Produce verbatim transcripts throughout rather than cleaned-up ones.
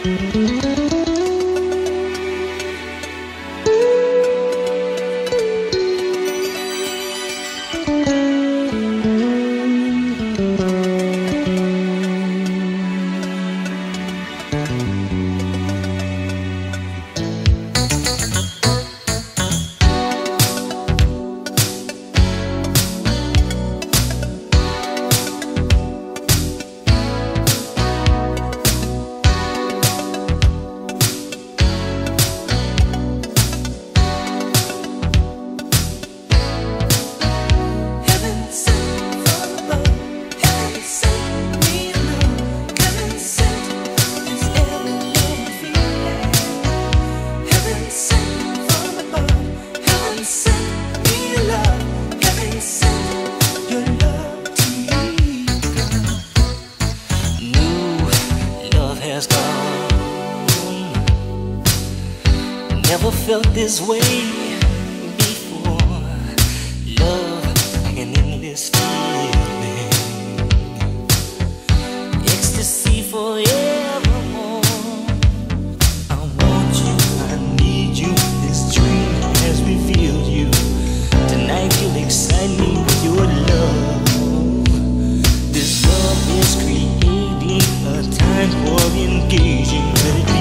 Never felt this way before. Love, an endless feeling, ecstasy forevermore. I want you, I need you. This dream has revealed you. Tonight you'll excite me with your love. This love is creating a time for engaging. Let it be.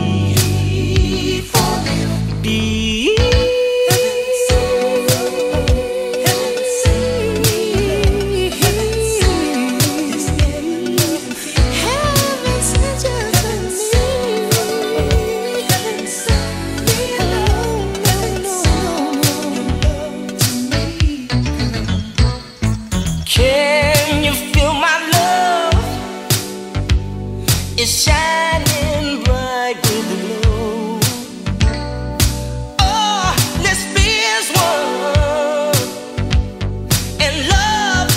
Can you feel my love? It's shining bright with the glow. Oh, let's be as one and love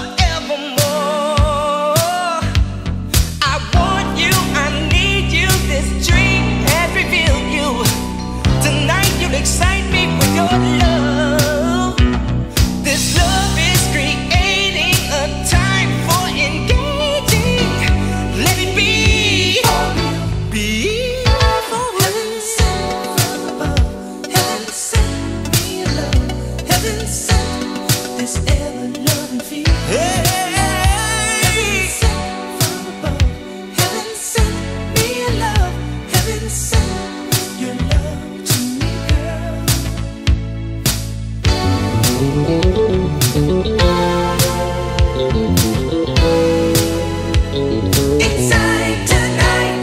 forevermore. I want you, I need you. This dream has revealed you. Tonight you'll excite me with your love. This love is creating a time for engaging. Let it be. Be. Heaven sent from above. Heaven sent me a love. Heaven sent this ever-loving feeling. Heaven sent from above. Heaven sent me a love. Heaven sent your love to me, girl. Inside tonight.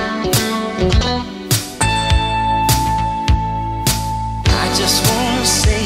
I just wanna say